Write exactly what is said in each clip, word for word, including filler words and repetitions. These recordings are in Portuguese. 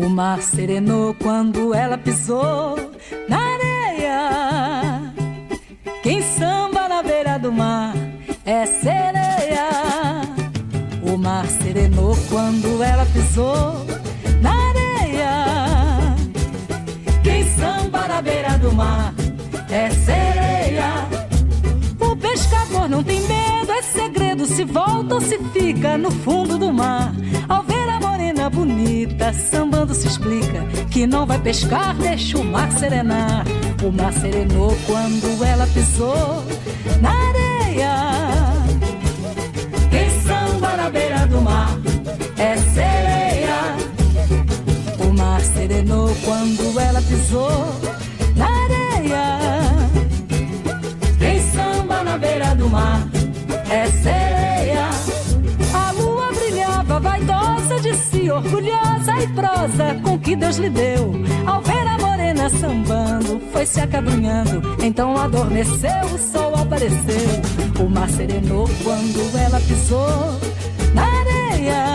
O mar serenou quando ela pisou na areia. Quem samba na beira do mar é sereia. O mar serenou quando ela pisou na areia. Quem samba na beira do mar é sereia. O pescador não tem medo, é segredo se volta ou se fica no fundo do mar. Ao ver a morena bonita sambando se explica que não vai pescar, deixa o mar serenar. O mar serenou quando ela pisou na areia. Quem samba na beira do mar é sereia. O mar serenou quando ela pisou na areia. Quem samba na beira do mar é sereia. A lua brilhava vaidosa de si, orgulhosa e prosa com que Deus lhe deu. Ao ver a morena sambando, foi se acabrunhando, então adormeceu, o sol apareceu. O mar serenou quando ela pisou na areia.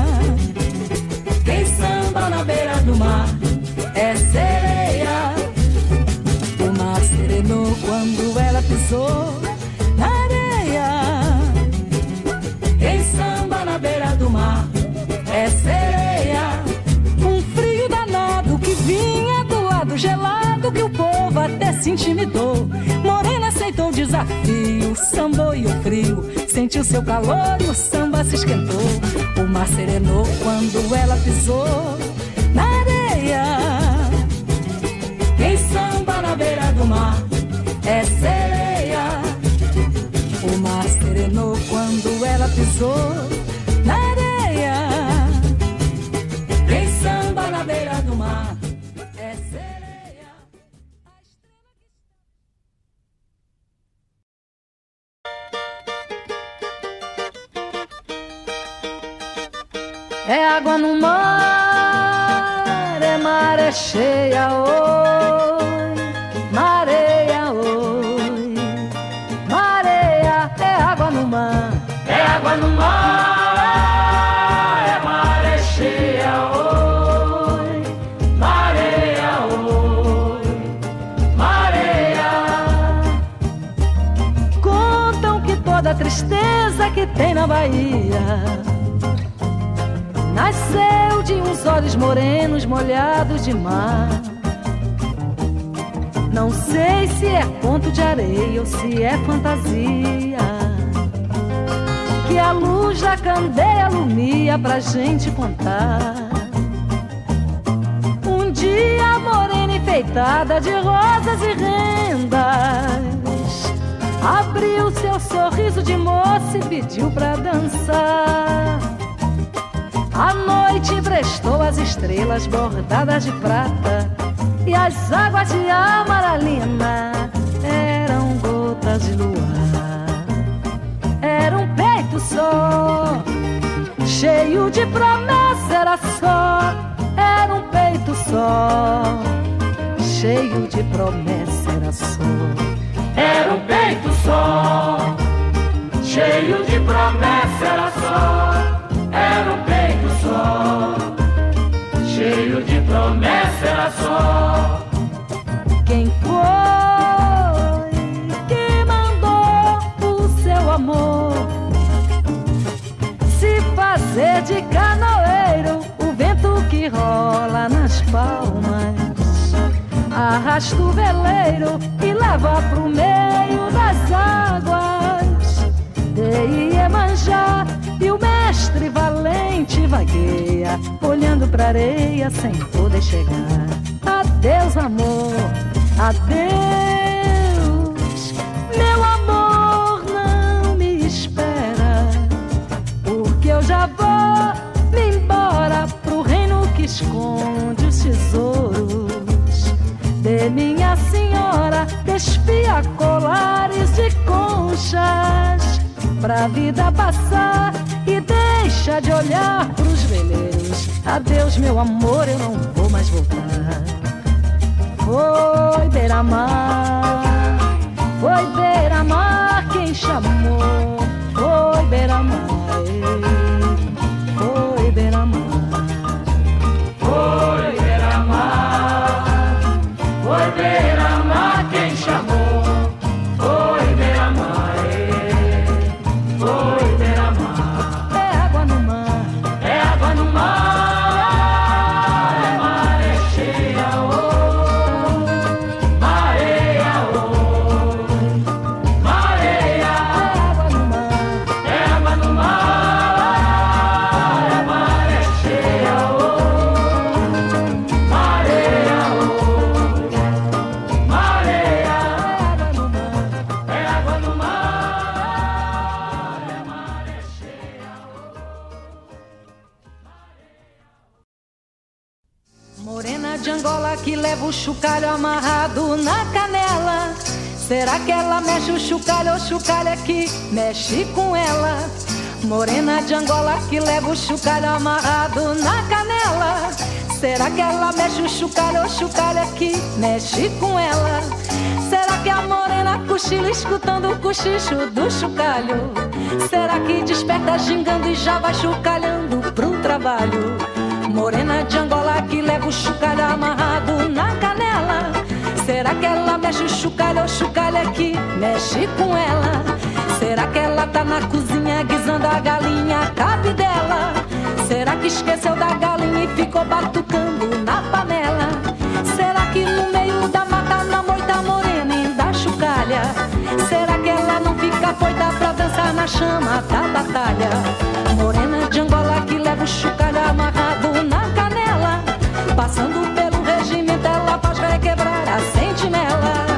Quem samba na beira do mar é sereia. O mar serenou quando ela pisou na areia. Quem samba na beira do mar é sereia. Um frio danado que vinha do lado gelado, que o povo até se intimidou. Morena aceitou o desafio, sambou e o frio sentiu seu calor e o samba se esquentou. O mar serenou quando ela pisou na areia. Quem samba na beira do mar é sereia. O mar serenou quando ela pisou na areia. Quem samba na beira do mar é sereia. É água no mar, é maré cheia, oi, mareia, oi, mareia, é água no mar, é água no mar, é maré cheia, oi, mareia, oi, mareia. Contam que toda a tristeza que tem na Bahia nasceu de uns olhos morenos molhados de mar. Não sei se é conto de areia ou se é fantasia, que a luz da candeia alumia pra gente contar. Um dia a morena enfeitada de rosas e rendas abriu seu sorriso de moça e pediu pra dançar. A noite emprestou as estrelas bordadas de prata, e as águas de amaralina eram gotas de luar. Era um peito só, cheio de promessa, era só. Era um peito só, cheio de promessa, era só. Era um peito só, cheio de promessa, era só. Era um peito só, cheio de promessa, era só. Quem foi que mandou o seu amor se fazer de canoeiro? O vento que rola nas palmas arrasta o veleiro e leva pro meio das águas de Iemanjá. E o mestre valente vagueia, olhando pra areia sem poder chegar. Adeus, amor, adeus. Meu amor, não me espera, porque eu já vou me embora pro reino que esconde os tesouros de minha senhora. Despia colares de conchas pra vida passar e deixa de olhar pros veleiros. Adeus, meu amor, eu não vou mais voltar. Foi beira-mar, foi beira-mar quem chamou. Foi beira-mar, foi beira-mar, foi de Angola que leva o chocalho amarrado na canela. Será que ela mexe o chocalho ou o chocalho é que mexe com ela? Morena de Angola que leva o chocalho amarrado na canela. Será que ela mexe o chocalho ou o chocalho é que mexe com ela? Será que a morena cochila escutando o cochicho do chocalho? Será que desperta gingando e já vai chocalhando pro trabalho? Morena de Angola que leva o chocalho amarrado na canela. Será que ela mexe o chocalho ou o chocalho é que mexe com ela? Será que ela tá na cozinha guisando a galinha, cabe dela? Será que esqueceu da galinha e ficou batucando na panela? Será que no meio da mata, na moita morena e da chocalha? Será que ela não fica foita pra dançar na chama da batalha? Morena de Angola que leva o chocalho amarrado na canela. Passando pelo regimento ela faz requebrar a sentinela.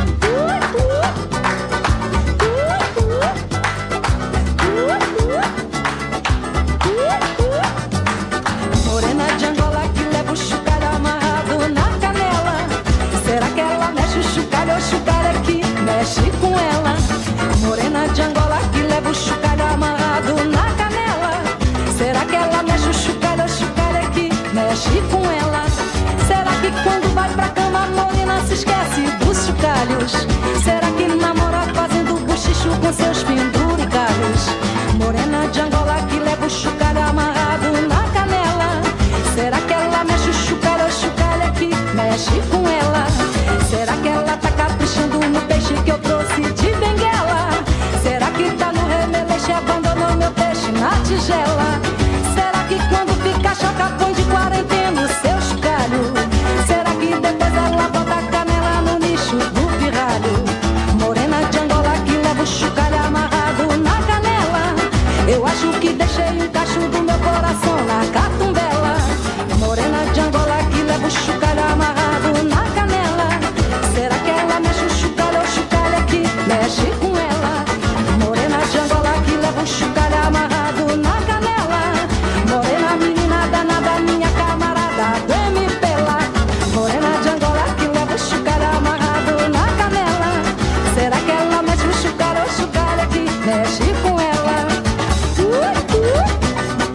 Morena de Angola que leva o chocalho amarrado na canela. Será que ela mexe o chocalho ou o chocalho é que mexe com ela? Morena de Angola que leva o chocalho amarrado na canela. Será que ela mexe o chocalho ou o chocalho é que mexe com ela? Será que quando vai pra cama a morena se esquece dos chocalhos? Será que namora fazendo bochicho com seus penduricalhos? Morena de Angola que leva o chocalho amarrado na canela. Será que ela mexe o chocalho ou o chocalho é que mexe com ela? Será que ela tá caprichando no peixe que eu trouxe de Benguela? Será que tá no remeleixo e abandonou meu peixe na tigela? Será que quando fica choca põe de quarentena o seu chocalho? Será que depois ela bota a canela no nicho do pirralho? Morena de Angola que leva o chocalho amarrado na canela. Eu acho que deixei um cacho do meu coração na catumbela. Morena de Angola que leva o chocalho amarrado na canela. Será que ela mexe o chocalho ou o chocalho é que mexe com ela? Morena de Angola que leva o chocalho amarrado na canela. Morena menina danada, minha camarada do M P lá. Morena de Angola que leva o chocalho amarrado na canela. Será que ela mexe o chocalho ou o chocalho é que mexe com ela? Uh, uh.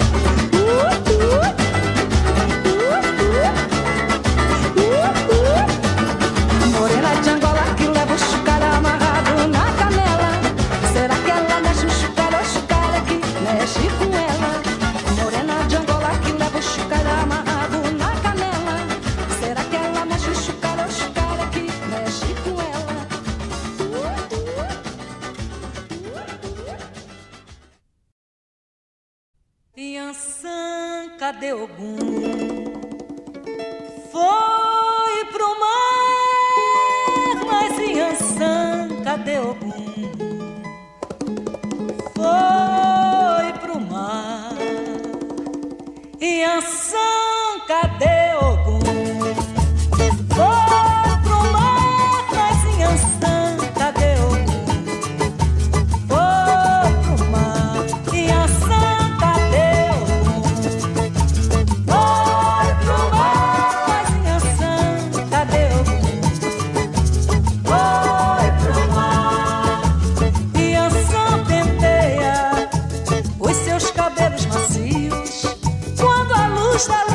Morena de Angola que leva o chocalho amarrado na canela. Será que ela mexe o chocalho ou o chocalho é que mexe com ela? Morena de Angola que leva o chocalho amarrado na canela. Será que ela mexe o chocalho ou o chocalho é que mexe com ela? Yansan, cadê Ogum? Foi pro mar, mas Yansan, cadê Ogum? Foi pro mar. Yansan, cadê Ogum? Foi pro mar, mas Yansan, cadê Ogum? Foi pro mar. Yansan, cadê Ogum? Foi pro mar, mas Yansan, cadê Ogum? Foi pro mar. Yansan penteia os seus cabelos macios quando a luz da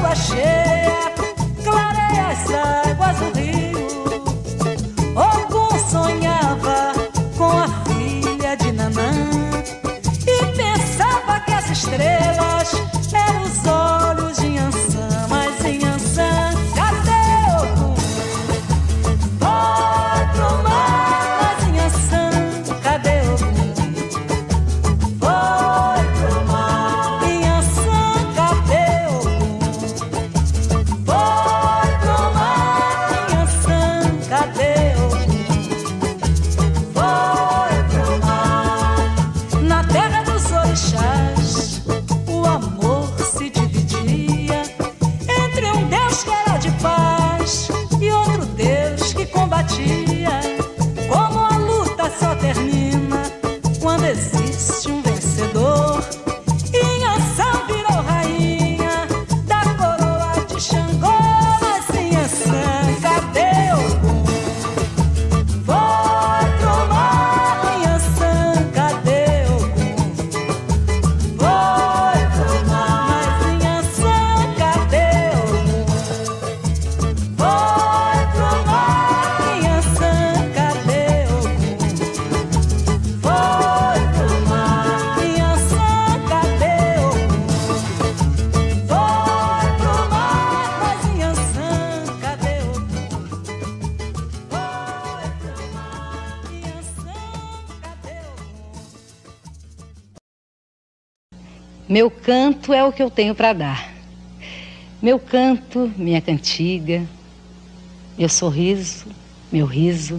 Meu canto é o que eu tenho para dar. Meu canto, minha cantiga, meu sorriso, meu riso.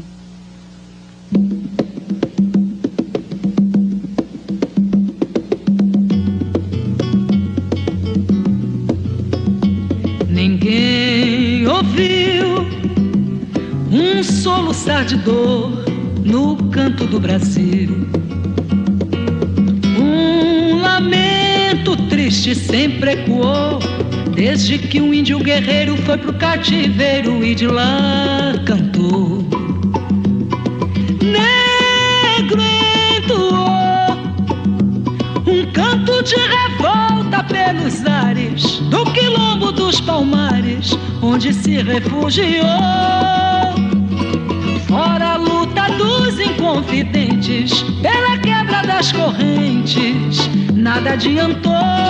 Ninguém ouviu um soluçar de dor no canto do Brasil. Um lamento triste sempre ecoou desde que um índio guerreiro foi pro cativeiro e de lá cantou. Negro entoou um canto de revolta pelos ares do quilombo dos Palmares, onde se refugiou. Fora a luta dos inconfidentes pela quebra das correntes, nada adiantou.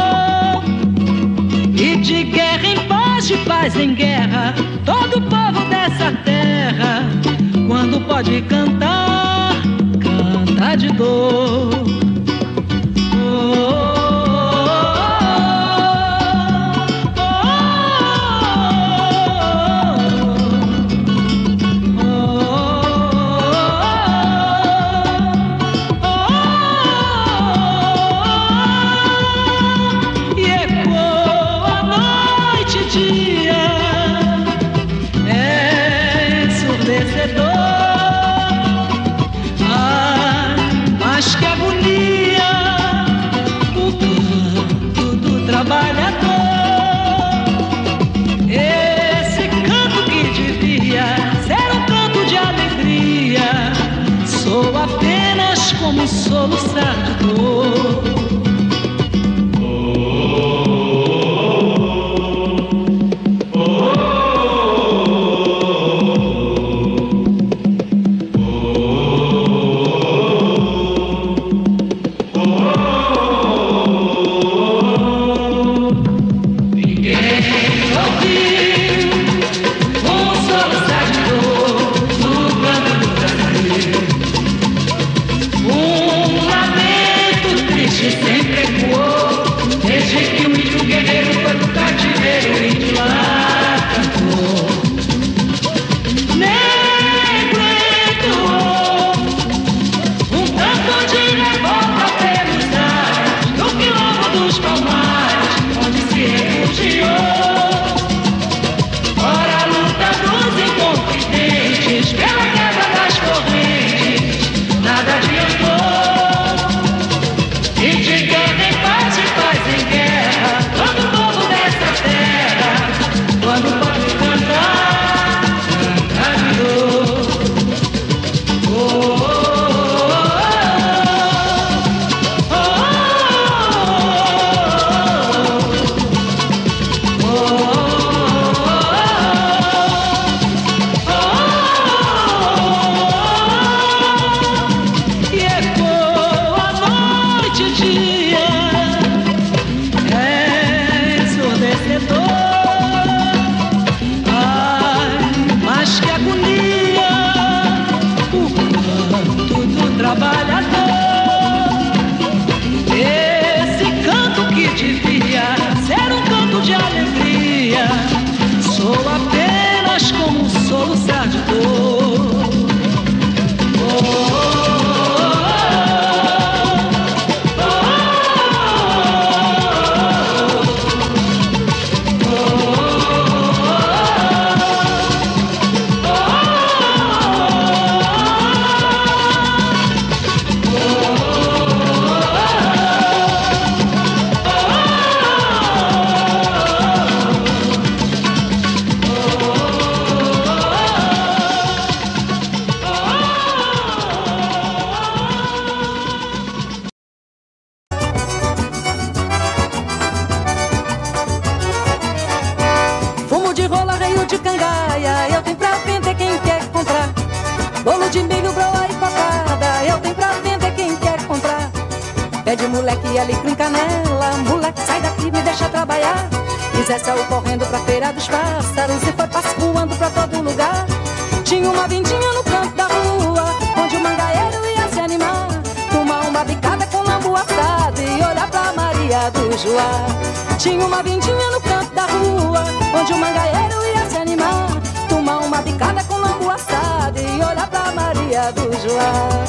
E de guerra em paz, de paz em guerra, todo povo dessa terra, quando pode cantar, canta de dor. Oh, como um soluçar de dor. Pede moleque e alecrim canela, moleque sai daqui, me deixa trabalhar. E Zé saiu correndo pra feira dos pássaros e foi passo voando pra todo lugar. Tinha uma vindinha no canto da rua, onde o mangaeiro ia se animar, tomar uma bicada com lambu assado e olhar pra Maria do do Joá. Tinha uma vindinha no canto da rua, onde o mangaeiro ia se animar, tomar uma bicada com lambu assado e olhar pra Maria do Joá.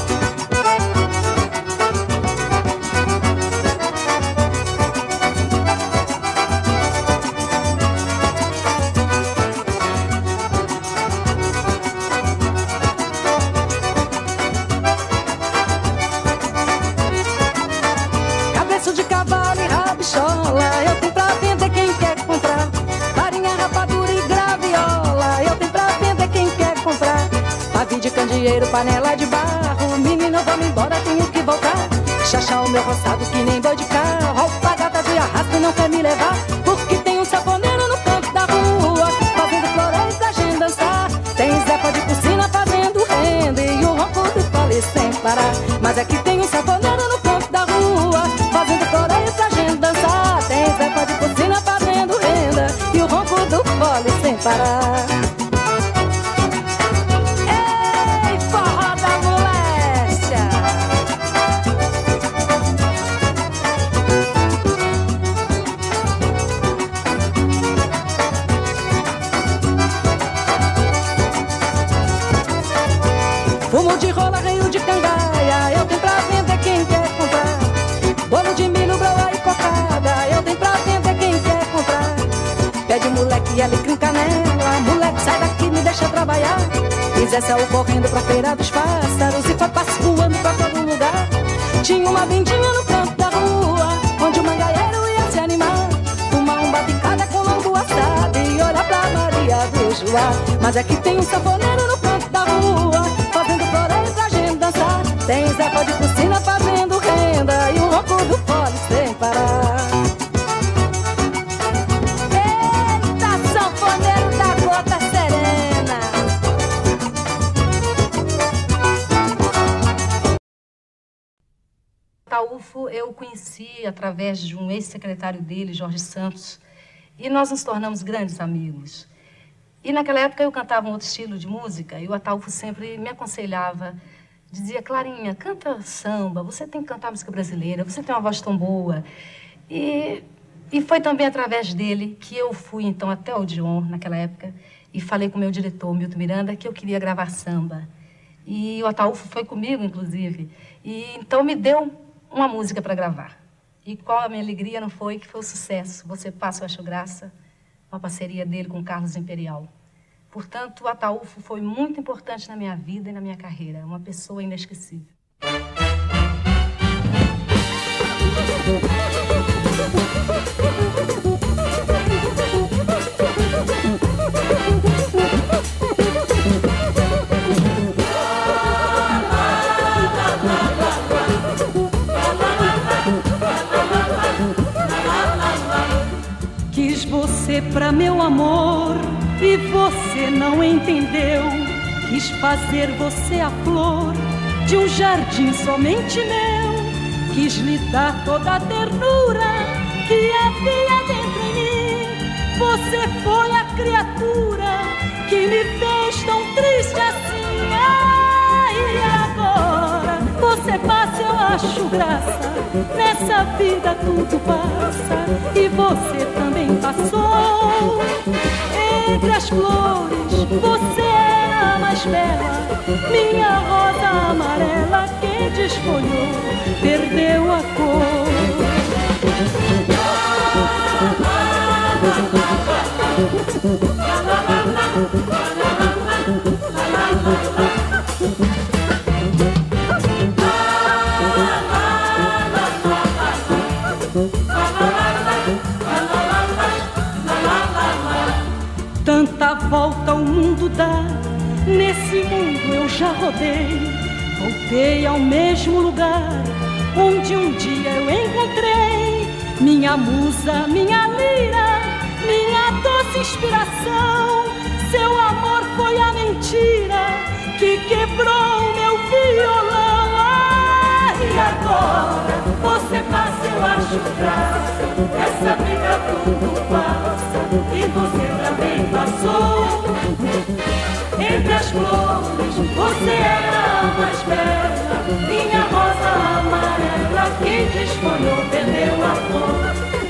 Eu tenho pra vender quem quer comprar. Farinha, rapadura e graviola, eu tenho pra vender quem quer comprar. Pavio de candeeiro, panela de barro, menino, vamos embora, tenho que voltar. Chachá o meu roçado que nem boi de carro, alpagatas e arrasto não quer me levar. Porque tem um saponeiro no canto da rua, fazendo floreio pra gente dançar. Tem Zepa de piscina fazendo renda e o ronco do fole sem parar. Mas aqui tem um saponeiro no canto da rua, fazendo floreio pra gente dançar. Tem Zepa de piscina fazendo renda e o ronco do fole sem parar. Ei, forró da moléstia! Fumo de rola, reio de cangaia, eu tenho pra vender quem quer comprar. Bolo de milho, broa e cocada, eu tenho pra vender quem quer comprar. Pede moleque, alecrim, canela, moleque sai daqui, me deixa trabalhar. E Zé saiu correndo pra feira dos pássaros e foi passo voando pra todo lugar. Tinha uma vendinha no canto da rua, onde o mangaeiro ia se animar, tomar uma bicada com lambu assado e olhar pra Maria do Joá. Mas aqui tem um saponeiro no canto da rua, fazendo floreio pra gente dançar. Tem Zepa de piscina fazendo renda e o ronco do fole sem parar. Eita, sanfoneiro da gota serena! Ataúfo eu conheci através de um ex-secretário dele, Jorge Santos, e nós nos tornamos grandes amigos. E naquela época eu cantava um outro estilo de música e o Ataúfo sempre me aconselhava, dizia: Clarinha, canta samba, você tem que cantar música brasileira, você tem uma voz tão boa. E, e foi também através dele que eu fui então até o Odeon, naquela época, e falei com o meu diretor, Milton Miranda, que eu queria gravar samba. E o Ataúfo foi comigo, inclusive, e então me deu uma música para gravar. E qual a minha alegria não foi que foi o sucesso, Você Passa, Eu Acho Graça, uma parceria dele com Carlos Imperial. Portanto, o Ataúfo foi muito importante na minha vida e na minha carreira. Uma pessoa inesquecível. Quis você pra meu amor e você não entendeu. Quis fazer você a flor de um jardim somente meu. Quis lhe dar toda a ternura que havia dentro em mim. Você foi a criatura que me fez tão triste assim. Ai, agora você passa, eu acho graça. Nessa vida tudo passa e você também passou. Entre as flores você era a mais bela, minha rosa amarela que desfolhou, perdeu a cor. Tanta volta o mundo dá, nesse mundo eu já rodei. Voltei ao mesmo lugar onde um dia eu encontrei minha musa, minha lira, minha doce inspiração. Seu amor foi a mentira que quebrou meu violão. Ah, e agora você passa, eu acho graça. Essa vida tudo passa e você também passou. Entre as flores você era a mais bela, minha rosa amarela que desfolhou, perdeu a cor.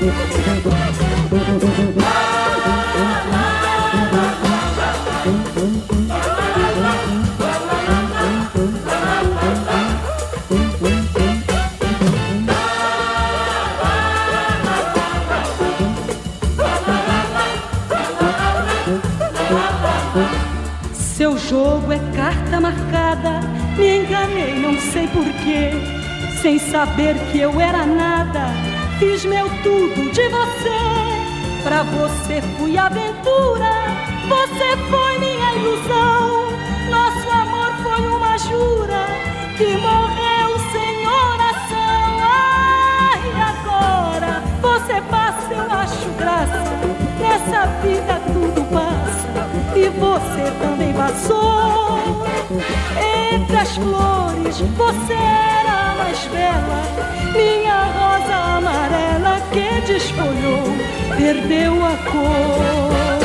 Seu jogo é carta marcada, me enganei, não sei porquê. Sem saber que eu era nada, fiz meu tudo de você. Pra você fui aventura, você foi minha ilusão. Nosso amor foi uma jura que morreu sem oração. Ai, agora você passa, eu acho graça. Nessa vida tudo passa e você também passou. Entre as flores você era a mais bela, minha rosa amarela que desfolhou, perdeu a cor.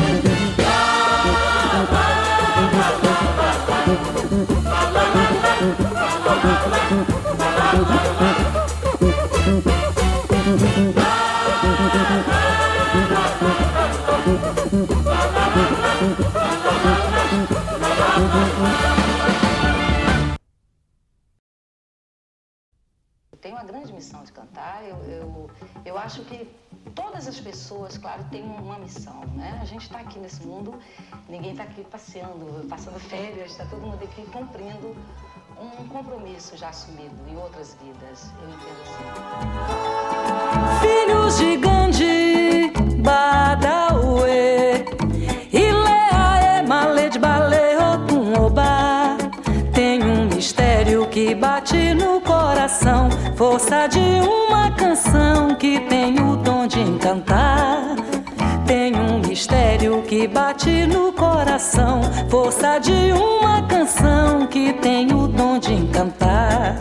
Tenho uma grande missão de cantar. Eu, eu, eu acho que todas as pessoas, claro, têm uma missão, né? A gente está aqui nesse mundo, ninguém está aqui passeando, passando férias, está todo mundo aqui cumprindo um compromisso já assumido em outras vidas. Eu entendo assim. Filhos de Gandhi, Badawi, Ilea, Emale de Baleo, Oba. Tem um mistério que bate no coração, força de uma canção que tem o dom de encantar. Tem um mistério que bate no coração, força de uma canção que tem o dom de encantar.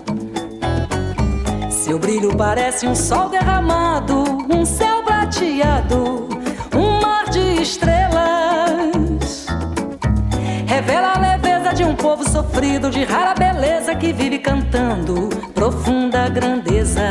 Seu brilho parece um sol derramado, um céu prateado, um mar de estrelas. Revela a leveza de um povo sofrido, de rara beleza que vive cantando profunda grandeza.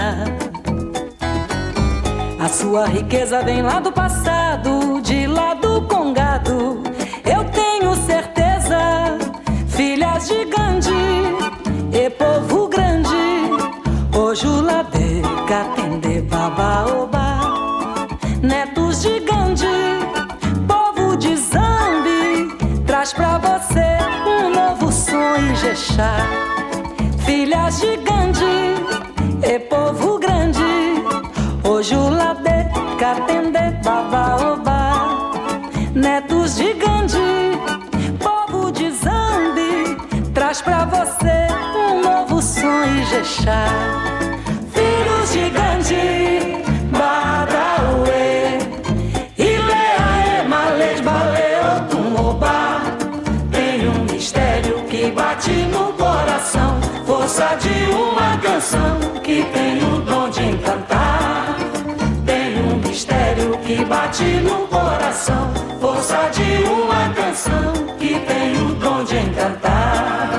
A sua riqueza vem lá do passado, de lá do Congado. Eu tenho certeza, filhas de Gandhi e povo grande, Ojulade, Katende, Babaoba. Netos de Gandhi, povo de Zambi, traz pra você um novo som Ijexá. Filhas de Gandhi e povo grande, Ojulade, Katende, Babaoba. Netos de Gandhi, povo de Zambi, traz pra você um novo som Ijexá. Filhos de Gandhi, Badawi, Ilea, Emale de Baleo, Oba. Tem um mistério que bate no coração, força de uma canção que tem o dom de encantar. Tem um mistério que bate no coração, força de uma canção que tem o dom de encantar.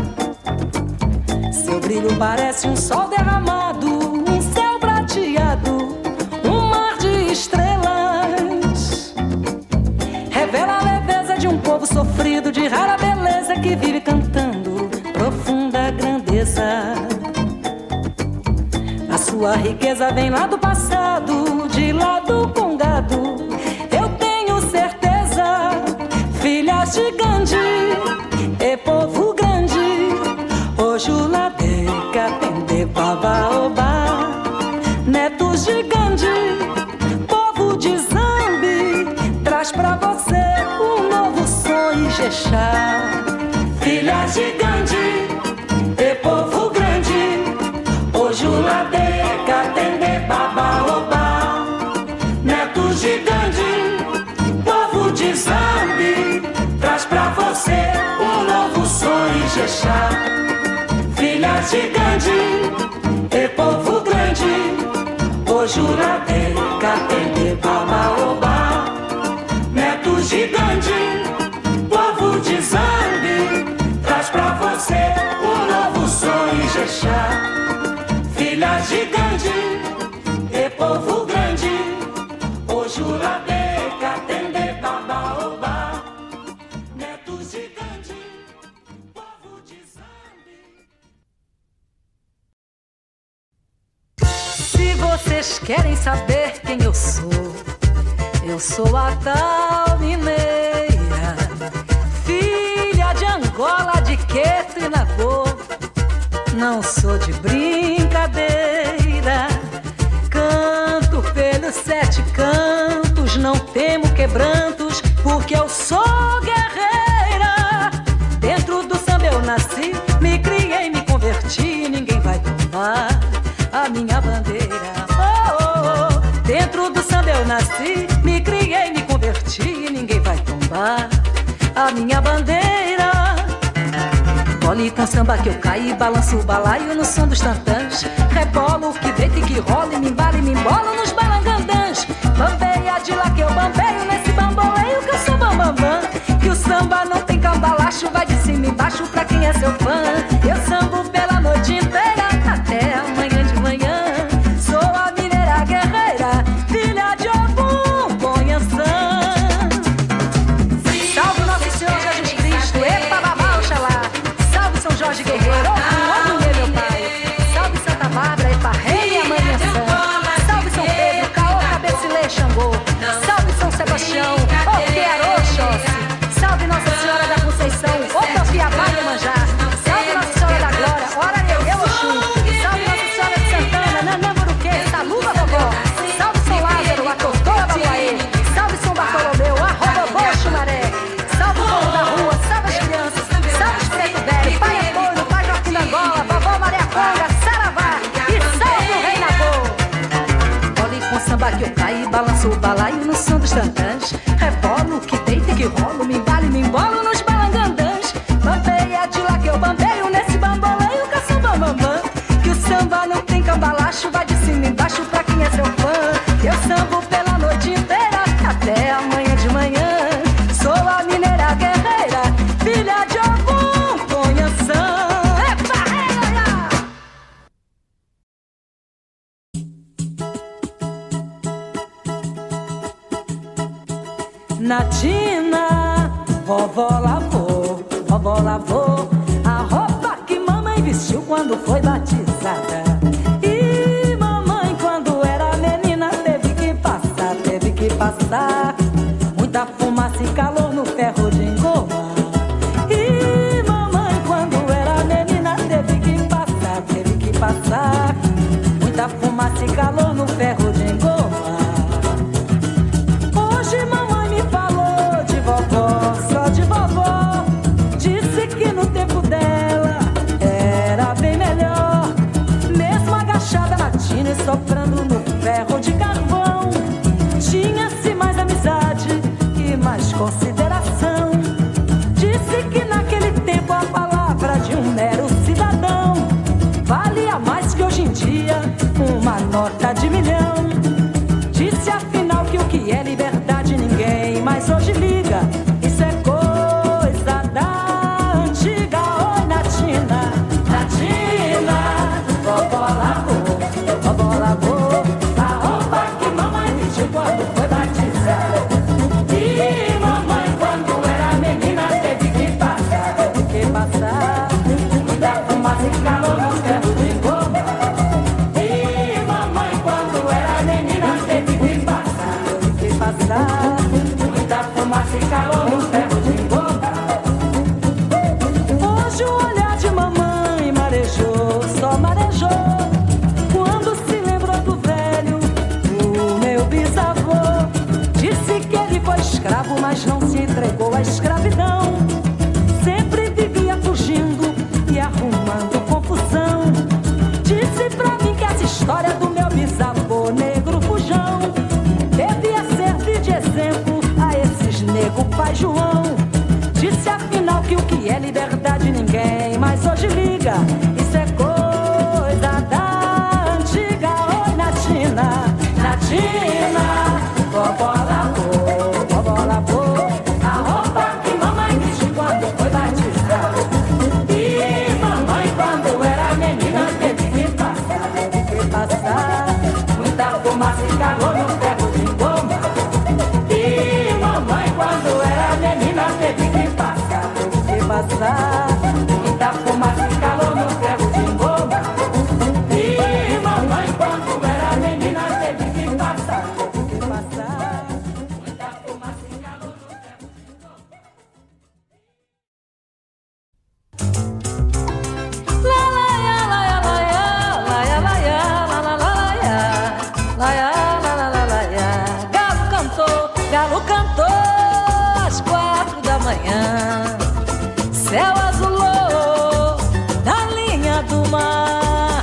Seu brilho parece um sol derramado, um céu prateado, um mar de estrelas. Revela a leveza de um povo sofrido, de rara beleza que vive cantando profunda grandeza. A sua riqueza vem lá do passado, de lá do Congado. Eu tenho certeza, filhas de Gandhi e povo grande, Ojulade, Katende, Babaoba. Netos de Gandhi, povo de Zambi, traz pra você um novo som Ijexá. Filhas de Gandhi e povo grande, Ojulade, Katende, Babaoba. Netos de Gandhi, povo de Zambi, traz pra você um novo som Ijexá. Filhas de Gandhi e povo grande, Ojulade, Katende, Babaoba. Netos de Gandhi, povo de Zambi, traz pra você um novo som Ijexá. Filhas de Gandhi e povo vocês querem saber quem eu sou, eu sou a tal mineira, filha de Angola, de Queto e Nagô. Não sou de brincadeira, canto pelos sete cantos, não temo quebrantos, porque eu sou guerreira. Dentro do samba eu nasci, me criei, me converti, ninguém vai tombar a minha bandeira. Oh, oh, oh. Dentro do samba eu nasci, me criei, me converti, ninguém vai tombar a minha bandeira. Role com samba que eu caio e balanço o balaio no som dos tantãs. Rebolo que deita e que rola e me embala e me embolo nos balangandãs. Bambeia de lá que eu bambeio nesse bamboleio que eu sou bambambam. Que o samba não tem cambalacho, vai de cima e embaixo pra quem é seu fã. Eu sambo pela noite inteira até amanhã de manhã. Sou a mineira guerreira, filha de Ogum, Conhançã. Salve Nosso Senhor Jesus Cristo, epa babá, oxalá. Salve São Jorge Guerreiro, Ogum, Ogum, meu pai. Salve Santa Bárbara, epa rei e amanhã. Salve São Pedro, Caô, Cabecilê, Xangô. Salve São Sebastião, Oquearô, Oxóssi. Salve Nossa Senhora da Conceição, Opa, Fiabá e Manjá. Salve Nossa Senhora da Glória, ora eu, eu, Oxum. Salve Nossa Senhora de Santana, Nanã, Muruquê, Saluba, Vovó. Salve São Lázaro, a Tortola, Babuaê. Salve São Bartolomeu, arroba, Boxo, Maré. Salve o povo da rua, salve as crianças. Salve os preto velho, pai Antônio, pai Joaquim da Angola, vovó Maria Conga, Saravá. E salve o rei Nagô. Olhe com samba que eu caio e balanço o balaio no som dos tantãs. Rebolo que deita e que rolo, me embalo e me embolo nos balangandãs. Bambeia de lá que eu bambeio nesse bamboleio que eu sou bambambam. Que o samba não tem cambalacho, vai de cima e embaixo pra quem é seu fã. Eu sambo pela noite inteira até amanhã de manhã. Sou a mineira guerreira, filha de Ogum, Conhançã. Epa, Natina, vovó lavou, vovó lavou a roupa que mamãe vestiu quando foi batizada. E mamãe, quando era menina, teve que passar, teve que passar muita fumaça e calor no ferro de engomar. E mamãe, quando era menina, teve que passar, teve que passar muita fumaça e calor no ferro de engomar. Hoje mamãe me falou de vovó, só de vovó. Disse que no tempo dela era bem melhor. Mesmo agachada na tina e soprando no ferro de carvão, tinha-se mais amizade e mais consideração. Disse que naquele tempo a palavra de um mero cidadão valia mais que hoje em dia uma nota de milhão. Disse afinal que o que é liberdade ninguém mais hoje liga. Isso é coisa da antiga. Oi, Natina, Natina, vovó lavou, vovó lavou a roupa que mamãe vestiu quando foi batizada. E mamãe, quando era menina, teve que passar, teve que passar muita fumaça e calor no ferro de engomar. E mamãe, quando era menina, teve que passar, teve que passar muita fumaça e calor no ferro de engomar. Hoje o olhar de mamãe marejou, só marejou, quando se lembrou do velho, o meu bisavô. Disse que ele foi escravo, mas não se entregou à escravidão. Sempre vivia fugindo e arrumando confusão. Disse pra mim que essa história do meu bisavô negro fujão devia servir de exemplo a esses nego pai João. Disse afinal que o que é liberdade ninguém mais hoje liga. Isso é coisa da antiga. Oi, Natina, Natina, vovó lavou, vovó lavou a roupa que mamãe vestiu quando foi batizada. E mamãe, quando era menina, teve que passar, teve que passar muita fumaça e calor no ferro de engomar. E mamãe, quando era menina, teve que passar, teve que passar muita fumaça e calor no ferro de engomar. E mamãe, quando era menina, laia, la la la laia. Galo cantou, galo cantou às quatro da manhã. Céu azulou na linha do mar.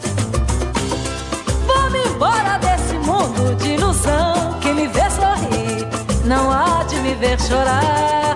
Vou-me embora desse mundo de ilusão. Quem me vê sorrir não há de me ver chorar.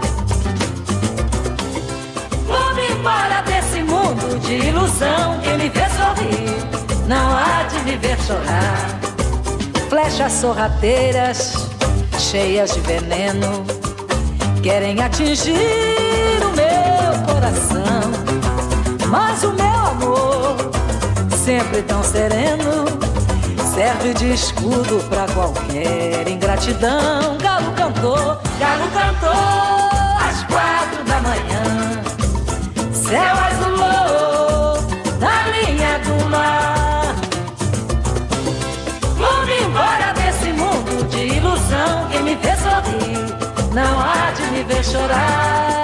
Vou-me embora desse mundo de ilusão. Quem me vê sorrir não há de me ver chorar. Flechas sorrateiras, cheias de veneno, querem atingir o meu coração. Mas o meu amor, sempre tão sereno, serve de escudo pra qualquer ingratidão. Galo cantou, galo cantou às quatro da manhã. Céu azulou na linha do mar. Vou-me embora desse mundo de ilusão. Quem me vê sorrir não há de me ver chorar.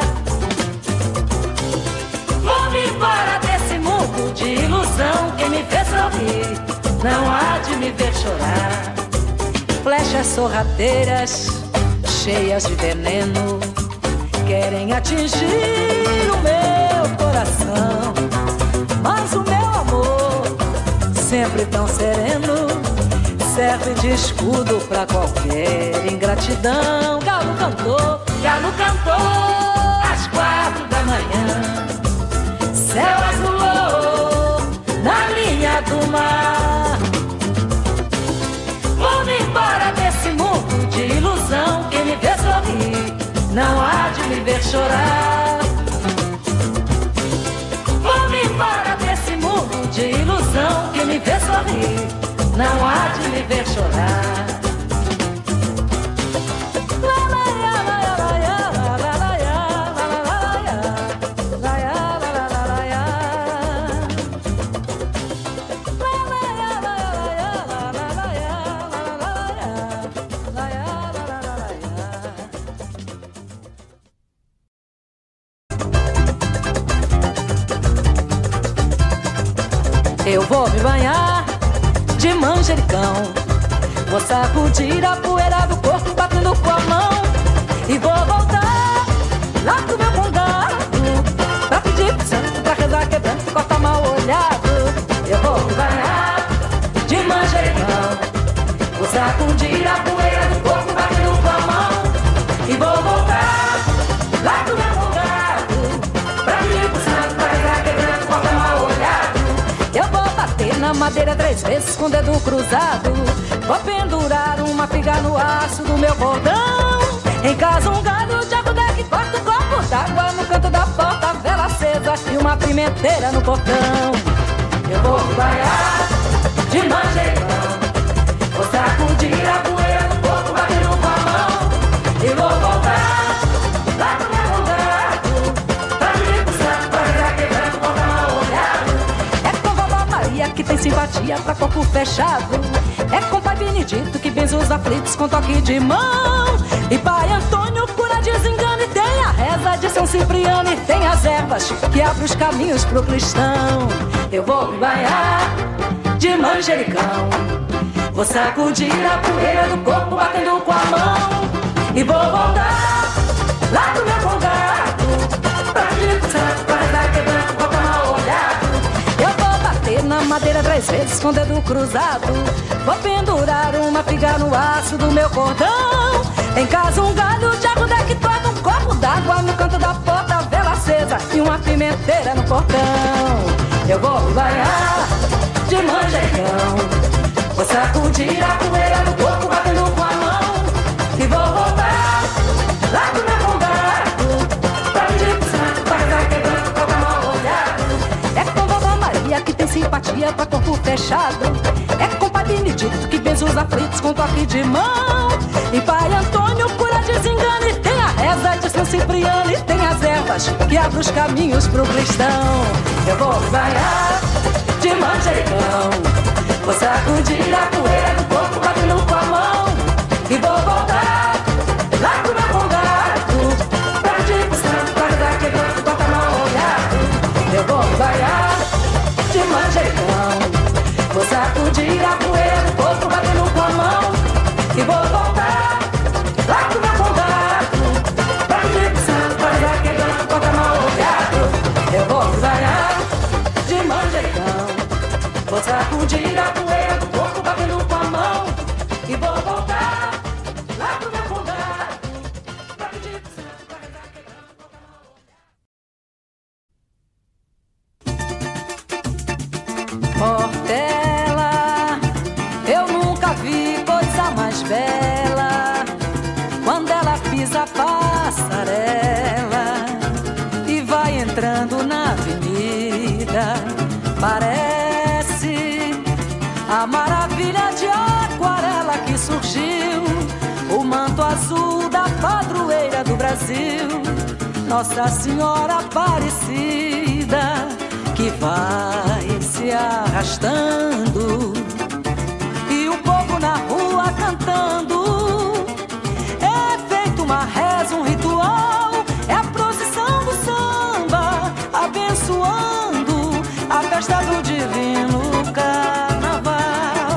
Vou-me embora desse mundo de ilusão. Quem me vê sorrir não há de me ver chorar. Flechas sorrateiras, cheias de veneno, querem atingir o meu coração. Mas o meu amor, sempre tão sereno, serve de escudo pra qualquer ingratidão. Galo cantou, galo cantou às quatro da manhã. Céu azulou na linha do mar. Vou-me embora desse mundo de ilusão. Quem me vê sorrir não há de me ver chorar. Vou-me embora desse mundo de ilusão. Quem me vê sorrir não há de me ver chorar. Eu vou me banhar de manjericão, vou sacudir a poeira do corpo batendo com a mão. E vou voltar lá pro meu condado pra pedir pro santo, pra rezar quebrando, corta mal olhado. Eu vou me banhar de manjericão, vou sacudir a poeira do corpo batendo com a mão. E vou voltar lá pro meu condado pra pedir pro santo, pra rezar quebrando, corta mal olhado. Eu vou bater na madeira três vezes com o dedo cruzado. Vou pendurar uma figa no aço do meu cordão. Em casa um galho de agudé que corta o copo d'água no canto da porta, a vela acesa e uma pimenteira no portão. Eu vou me banhar de manjericão, vou sacudir a poeira do corpo batendo com a mão. E vou voltar lá pro meu condado pra pedir pro santo, pra rezar quebrando, corta mal olhado. É com vovó Maria que tem simpatia pra corpo fechado. É com pai Benedito que benze os aflitos com toque de mão. E pai Antônio cura desengano. E tem a reza de São Cipriano. E tem as ervas que abrem os caminhos pro cristão. Eu vou me banhar de manjericão, vou sacudir a poeira do corpo batendo com a mão. E vou voltar lá pro meu condado pra pedir pro santo, pra rezar quebrando, corta mal olhado. Eu vou bater na madeira três vezes com o dedo cruzado. Vou pendurar uma figa no aço do meu cordão. Em casa um galho de agudé que toca um copo d'água no canto da porta, a vela acesa e uma pimenteira no portão. Eu vou me banhar de manjericão, vou sacudir a poeira do corpo batendo com a mão. E vou voltar lá pro meu condado pra pedir pro santo, pra rezar quebrando, corta mal olhado. É com vovó Maria que tem simpatia pra corpo fechado. É com pai Benedito que benze os aflitos com toque de mão. E pai Antônio cura desengano. E tem a reza de São Cipriano. E tem as ervas que abrem os caminhos pro cristão. Eu vou me banhar de manjericão, vou sacudir a poeira do corpo batendo com a mão. E vou voltar lá pro meu condado pra pedir pro santo, pra rezar quebrando, corta mal olhado. Eu vou me banhar de manjericão, vou sacudir a poeira do corpo batendo com a mão. com a mão e vou voltar lá pro meu contato. Pra pedir pro santo, pra rezar que ganha, toca mal o teatro. Eu vou ganhar de manjericão, vou sacudir a poeira do corpo batendo com a mão e vou voltar lá pro meu contato. Pra pedir pro santo, pra rezar que ganha, toca mal o teatro. Portela, eu nunca vi coisa mais bela quando ela pisa a passarela e vai entrando na avenida. Parece a maravilha de aquarela que surgiu, o manto azul da padroeira do Brasil, Nossa Senhora Aparecida, que vai se arrastando e o povo na rua cantando. É feito uma reza, um ritual, é a procissão do samba abençoando a festa do divino carnaval.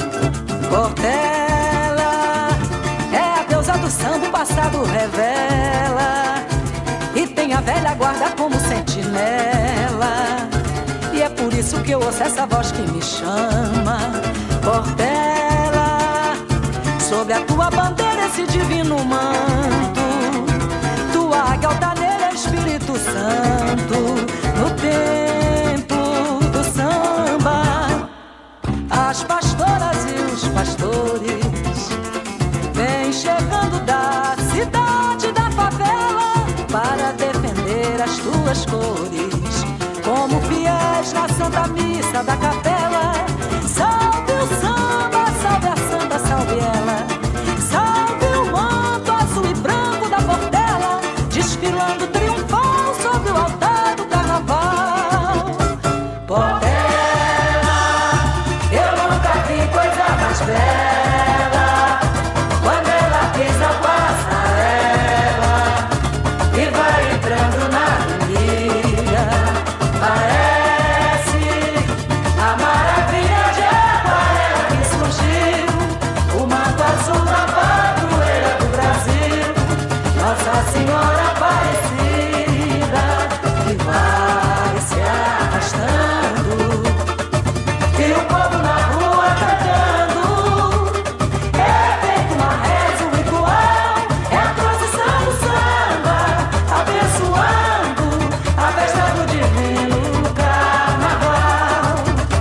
Portela é a deusa do samba, o passado revela, e tem a velha guarda como sentinela. E é por isso que eu ouço essa voz que me chama. Portela, sobre a tua bandeira esse divino manto, tua águia altaneira, Espírito Santo, no tempo do samba. As pastoras e os pastores vêm chegando da cidade, da favela, para defender as tuas cores, como fiéis na Santa Missa da Capela. Salve o samba, salve a samba, salve ela. Salve o manto azul e branco da Portela, desfilando triunfal sobre o altar do carnaval. Portela, eu nunca vi coisa mais bela quando ela pisa a passarela e vai entrando na avenida. Parece a maravilha de aquarela que surgiu, o manto azul da padroeira do Brasil, Nossa Senhora Aparecida, que vai se arrastando e o povo na rua cantando. É feito uma reza, um ritual, é a procissão do samba abençoando a festa do divino carnaval.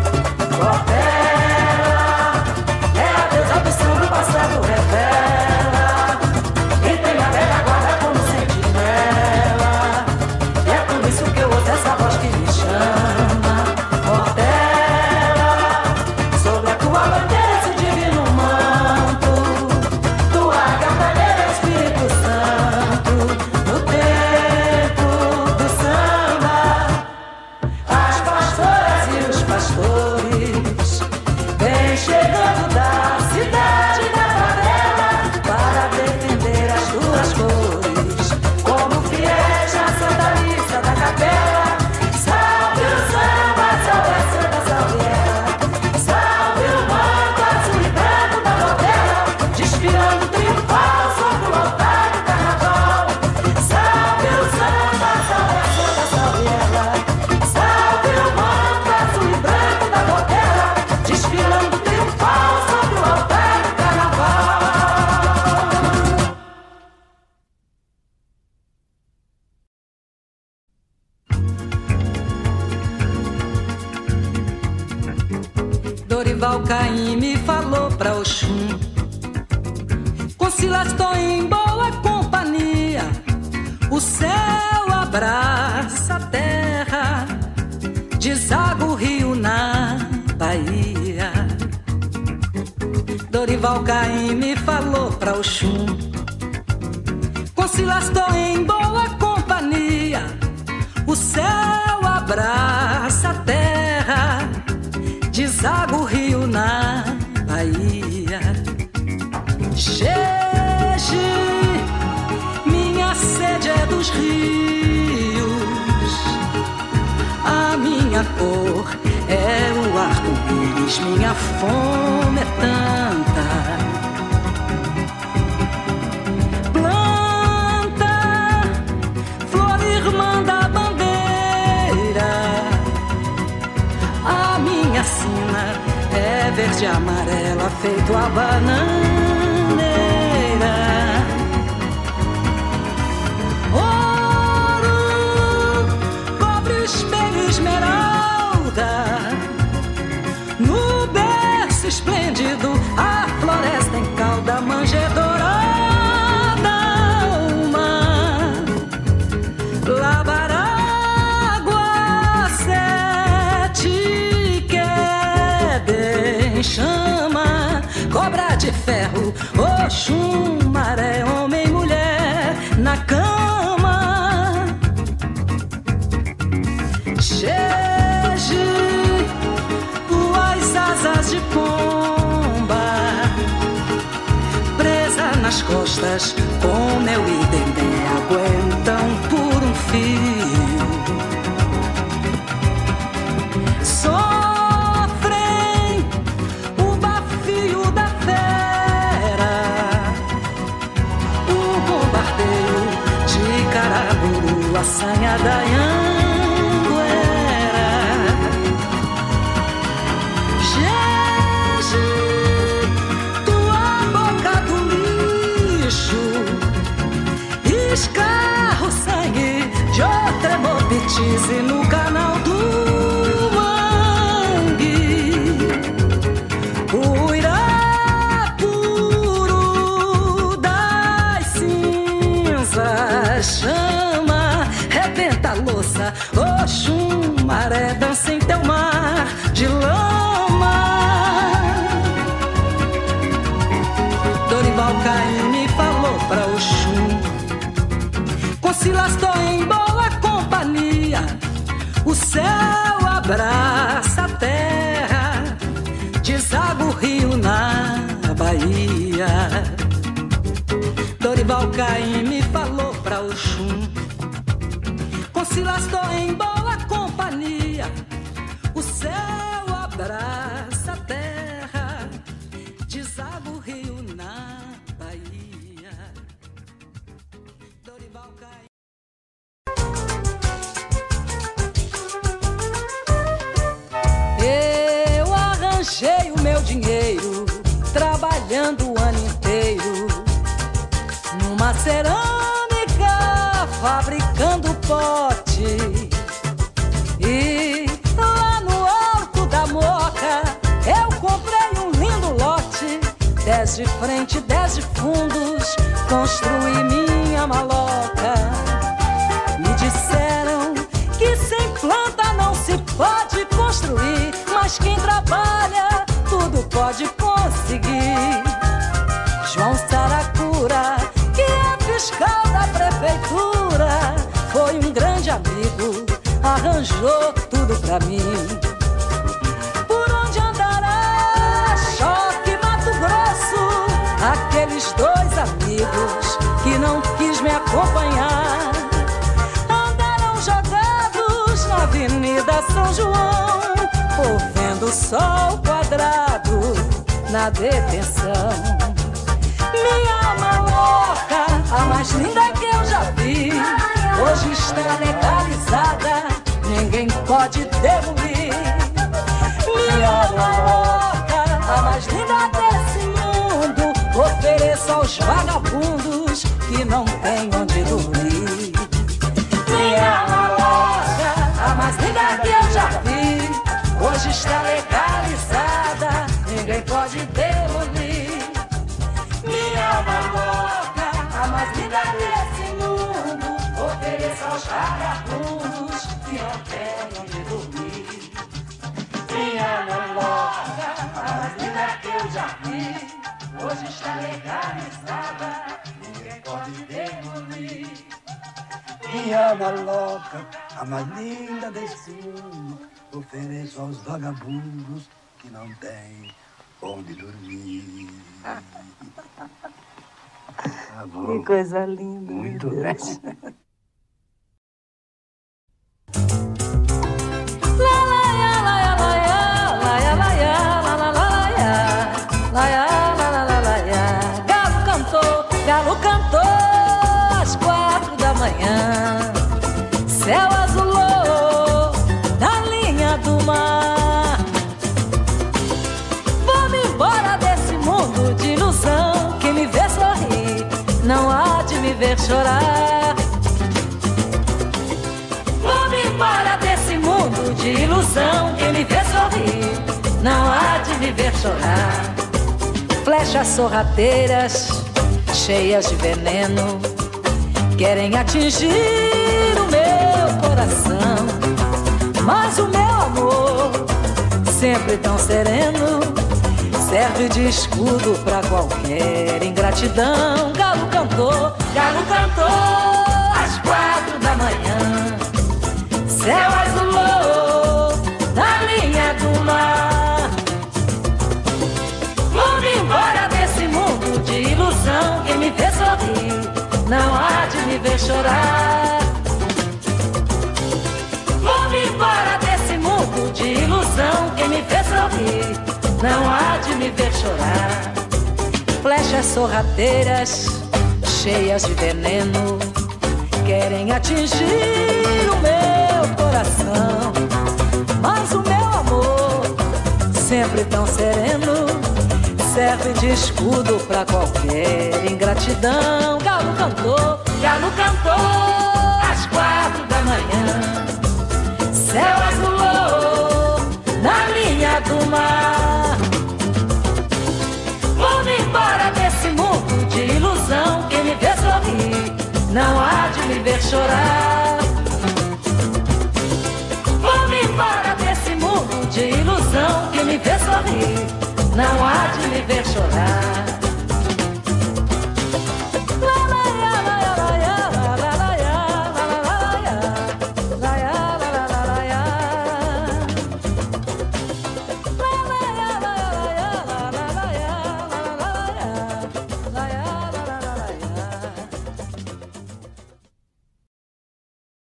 Portela é a deusa do samba, o passado revela, e tem a velha guarda como sentinela. E é por isso que eu ouço essa voz que me chama. Portela, sobre a tua bandeira esse divino manto, tua gargalheira, Espírito Santo, no tempo do samba. As pastoras e os pastores vêm chegando da cidade, da favela, para defender as tuas cores, como fiéis na Santa Missa da Capela. Salve o samba, salve a santa, salve ela. Salve o manto azul e branco da Portela, desfilando triunfal sobre o altar do carnaval. Salve o samba, salve a santa, salve ela. Salve o manto azul e branco da Portela, desfilando triunfal sobre o altar do carnaval. Dorival Caymmi me falou pra Oxum, com Silas tô em boa companhia, o céu abraça a terra, deságua o rio na Bahia. Dorival Caymmi me falou pra Oxum, com Silas tô em boa companhia, o céu abraça a terra, deságua o rio na Bahia. Xexe, minha sede é dos rios, a minha cor é o arco-íris, minha fome é tanta verde e amarela, feito a bananeira. Ouro, cobre, espelho, esmeralda. No berço esplêndido, a floresta em cauda, manjedourada. Uma labaragua, sete queda em chama, cobra de ferro, Oxum, maré, homem e mulher na cama. Xeje, tuas asas de pomba, presa nas costas, com meu e dendê, aguentam por um fio. Sofrem o bafio da fera, o bombardeio de Caraburu, a sanha da Anguera. Gente, tua boca do lixo escarra o sangue de outra hemoptise no canal do Mangue. O Irapuru das cinzas chama, rebenta a louça, Oxum, maré, dança em teu mar de lama. Dorival Caymmi falou pra Oxum: Concilastou em boa companhia, o céu abraça a terra, deságua o rio na Bahia. Dorival Caymmi falou pra Oxum: Concilastou em boa companhia, o céu abraça a terra, deságua o rio na Bahia. Dorival Caymmi. Eu arranjei o meu dinheiro, trabalhando o ano inteiro, numa cerâmica, fabricando pote. E lá no alto da Moca, eu comprei um lindo lote, dez de frente, dez de fundos, construí minha maloca. Me disseram que sem planta não se pode construir, mas quem trabalha tudo pode conseguir. João Saracura, que é fiscal da prefeitura, foi um grande amigo, arranjou tudo pra mim. Por onde andará Choque, Mato Grosso, aqueles dois amigos que não quis me acompanhar, andaram jogados na Avenida São João, por vendo o sol quadrado na detenção. Minha maloca, a mais linda que eu já vi, hoje está legalizada, ninguém pode demolir. Minha maloca, a mais linda desse mundo, ofereço aos vagabundos que não têm onde dormir. Minha maloca, a mais linda que eu já vi, hoje está legalizada, ninguém pode demolir. Minha maloca, a mais linda desse mundo, ofereça aos vagabundos que não têm onde dormir. Minha maloca, a mais linda que eu já vi, hoje está legalizada, ninguém pode demolir. Minha maloca, a mais linda desse mundo, ofereço aos vagabundos que não têm onde dormir. Tá bom. Que coisa linda. Muito bem. Galo cantou, galo cantou às quatro da manhã. Céu azulou na linha do mar. Vou me chorar. Vou-me embora desse mundo de ilusão. Quem me vê sorrir não há de me ver chorar. Flechas sorrateiras, cheias de veneno, querem atingir o meu coração. Mas o meu amor, sempre tão sereno, serve de escudo pra qualquer ingratidão. Galo cantou, galo cantou às quatro da manhã. Céu azulou na linha do mar. Vou-me embora desse mundo de ilusão. Quem me vê sorrir não há de me ver chorar. Vou-me embora desse mundo de ilusão. Quem me vê sorrir não há de me ver chorar. Flechas sorrateiras, cheias de veneno, querem atingir o meu coração. Mas o meu amor, sempre tão sereno, serve de escudo pra qualquer ingratidão. Galo cantou, galo cantou às quatro da manhã. Céu azulou na linha do mar. Vou-me embora desse mundo de ilusão. Quem me vê sorrir não há de me ver chorar. Vou-me embora desse mundo de ilusão. Quem me vê sorrir não há de me ver chorar.